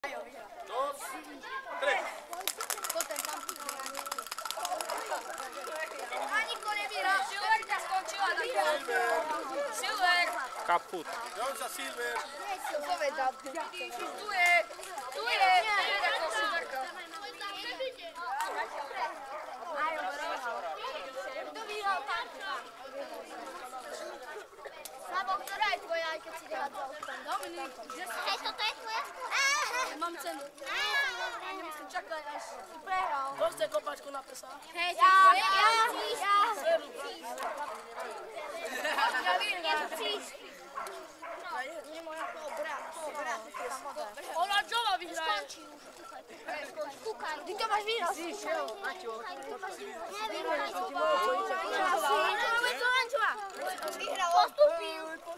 Dos, tres. Silver ťa skončila na Silver. Kaput. Jonza Silver. Tu je. Ako Silverka. Kto vyhral tam? Slavo, ktorá je tvoja, aj keď si nehádzal? Dominik. Hej, toto je tvoja? Mám cenu. Nemyslím, čakaj, až si prehral. Kto chce kopačku na prsa? Hej, ja. Nemoja toho brat. Ona Jova vyhraje. Skončí už. Kúkaj. Ty to máš výraz. Nevyhraj. Postupil.